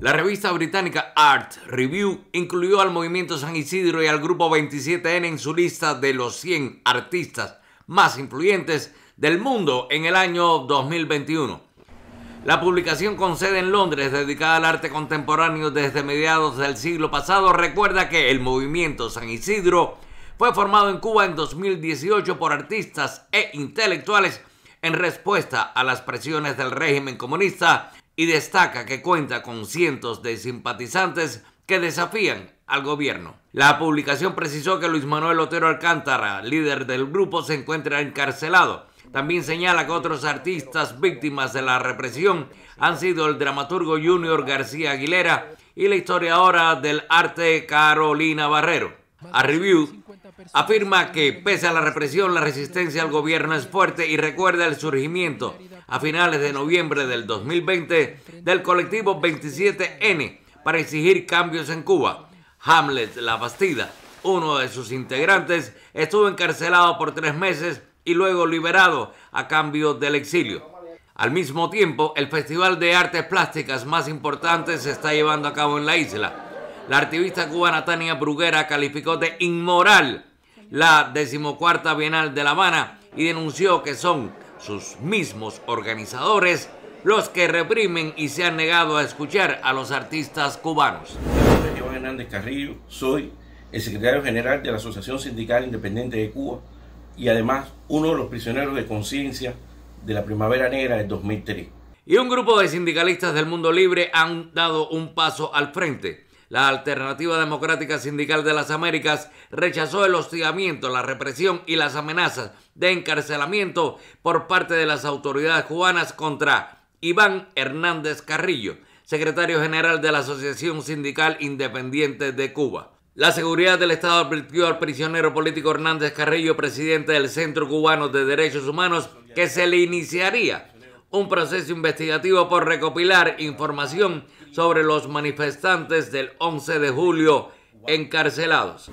La revista británica Art Review incluyó al Movimiento San Isidro y al Grupo 27N en su lista de los 100 artistas más influyentes del mundo en el año 2021. La publicación con sede en Londres, dedicada al arte contemporáneo desde mediados del siglo pasado, recuerda que el Movimiento San Isidro fue formado en Cuba en 2018 por artistas e intelectuales en respuesta a las presiones del régimen comunista, y destaca que cuenta con cientos de simpatizantes que desafían al gobierno. La publicación precisó que Luis Manuel Otero Alcántara, líder del grupo, se encuentra encarcelado. También señala que otros artistas víctimas de la represión han sido el dramaturgo Junior García Aguilera y la historiadora del arte Carolina Barrero. A Review afirma que pese a la represión, la resistencia al gobierno es fuerte y recuerda el surgimiento a finales de noviembre del 2020 del colectivo 27N para exigir cambios en Cuba. Hamlet La Bastida, uno de sus integrantes, estuvo encarcelado por 3 meses y luego liberado a cambio del exilio. Al mismo tiempo, el Festival de Artes Plásticas más importante se está llevando a cabo en la isla. La activista cubana Tania Bruguera calificó de inmoral la 14ª Bienal de La Habana y denunció que son sus mismos organizadores los que reprimen y se han negado a escuchar a los artistas cubanos. Mi nombre es Iván Hernández Carrillo, soy el secretario general de la Asociación Sindical Independiente de Cuba y además uno de los prisioneros de conciencia de la Primavera Negra del 2003. Y un grupo de sindicalistas del mundo libre han dado un paso al frente. La Alternativa Democrática Sindical de las Américas rechazó el hostigamiento, la represión y las amenazas de encarcelamiento por parte de las autoridades cubanas contra Iván Hernández Carrillo, secretario general de la Asociación Sindical Independiente de Cuba. La seguridad del Estado advirtió al prisionero político Hernández Carrillo, presidente del Centro Cubano de Derechos Humanos, que se le iniciaría un proceso investigativo por recopilar información sobre los manifestantes del 11 de julio encarcelados.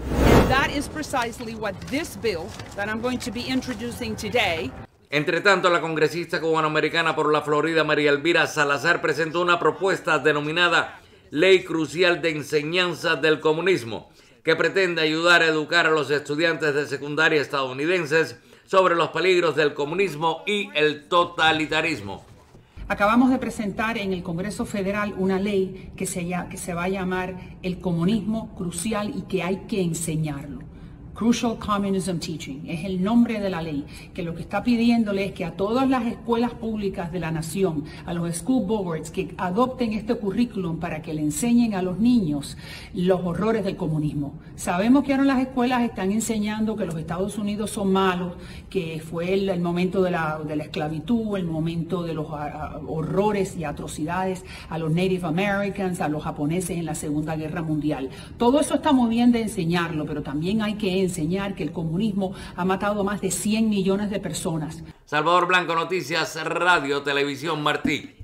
Entre tanto, la congresista cubanoamericana por la Florida, María Elvira Salazar, presentó una propuesta denominada Ley Crucial de Enseñanza del Comunismo, que pretende ayudar a educar a los estudiantes de secundaria estadounidenses sobre los peligros del comunismo y el totalitarismo. Acabamos de presentar en el Congreso Federal una ley que se va a llamar el comunismo crucial y que hay que enseñarlo. Crucial Communism Teaching es el nombre de la ley, que lo que está pidiéndole es que a todas las escuelas públicas de la nación, a los school boards, que adopten este currículum para que le enseñen a los niños los horrores del comunismo. Sabemos que ahora las escuelas están enseñando que los Estados Unidos son malos, que fue el momento de la esclavitud, el momento de los horrores y atrocidades a los Native Americans, a los japoneses en la Segunda Guerra Mundial. Todo eso está muy bien de enseñarlo, pero también hay que enseñar que el comunismo ha matado a más de 100 millones de personas. Salvador Blanco, Noticias Radio Televisión Martí.